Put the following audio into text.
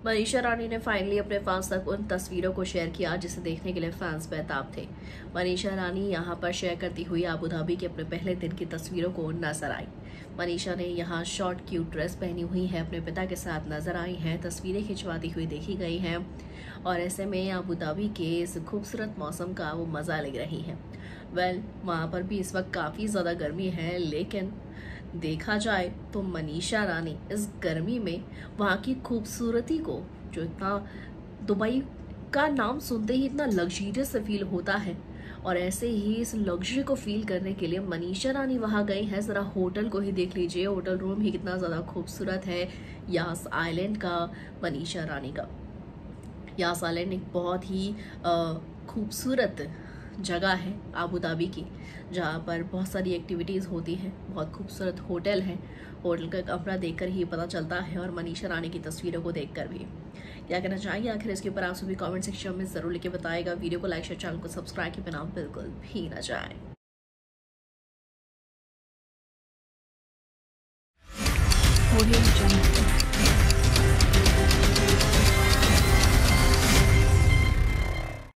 मनीषा रानी ने फाइनली अपने फैंस तक उन तस्वीरों को शेयर किया जिसे देखने के लिए फैंस बेताब थे। मनीषा रानी यहां पर शेयर करती हुई अबू धाबी के अपने पहले दिन की तस्वीरों को नजर आई। मनीषा ने यहां शॉर्ट क्यूट ड्रेस पहनी हुई है, अपने पिता के साथ नजर आई हैं, तस्वीरें खिंचवाती हुई देखी गई हैं और ऐसे में अबू धाबी के इस खूबसूरत मौसम का वो मजा ले रही हैं। वहां पर भी इस वक्त काफी ज्यादा गर्मी है, लेकिन देखा जाए तो मनीषा रानी इस गर्मी में वहाँ की खूबसूरती को, जो इतना दुबई का नाम सुनते ही इतना लग्जरियस फील होता है, और ऐसे ही इस लग्जरी को फील करने के लिए मनीषा रानी वहाँ गई है। ज़रा होटल को ही देख लीजिए, होटल रूम ही कितना ज़्यादा खूबसूरत है यास आइलैंड का, मनीषा रानी का। यास आइलैंड एक बहुत ही खूबसूरत जगह है अबू धाबी की, जहाँ पर बहुत सारी एक्टिविटीज़ होती हैं। बहुत खूबसूरत होटल है, होटल का कमरा देखकर ही पता चलता है और मनीषा रानी की तस्वीरों को देखकर भी। क्या कहना चाहिए आखिर इसके ऊपर आप सभी कमेंट सेक्शन में ज़रूर लिखे बताएगा। वीडियो को लाइक शेयर, चैनल को सब्सक्राइब के बिना बिल्कुल भी ना जाए।